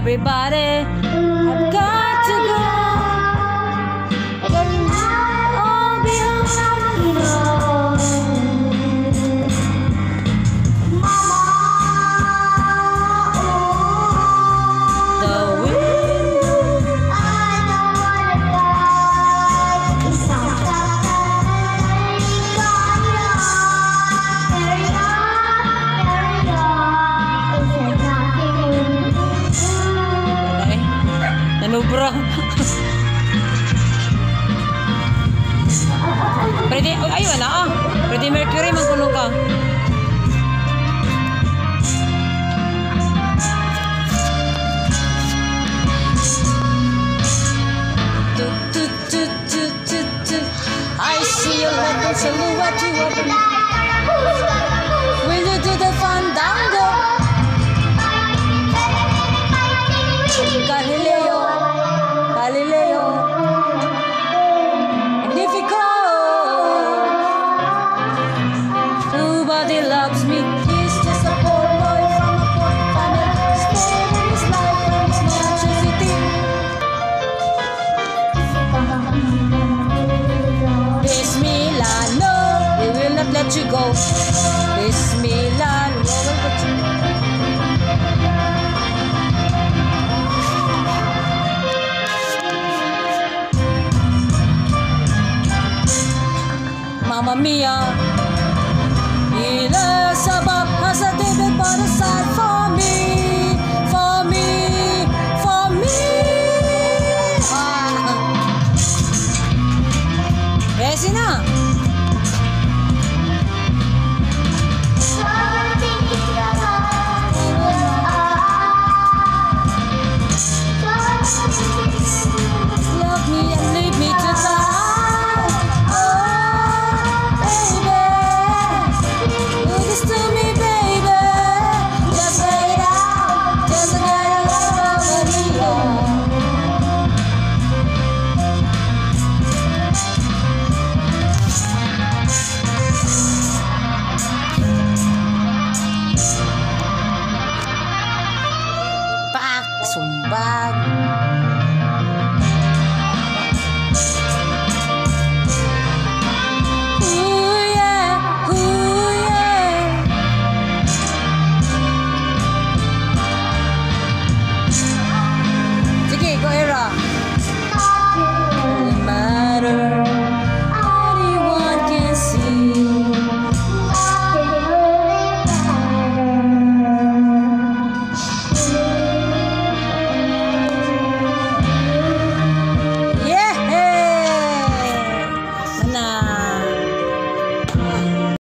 everybody. I've got to go. I'll be alone. The wind. Nanubra. Pwede, ayun na ah. Pwede Mercury, magkulong ka. I see your little silhouette you open. Will you do the fandango? Galileo, Galileo. Magnifico. Nobody loves me. He's just a poor boy from a poor family. Sparing his life from his necessity. Bismillah, no, we will not let you go. Bismillah, we will let you go. Mamma mia, Elizabeth has a David by the side for me, for me, for me. Ready na? Love me and leave me to die. Sumbag. Ooh yeah, ooh yeah. Sige, go Era. Doesn't matter. Anyone can see. Yeah!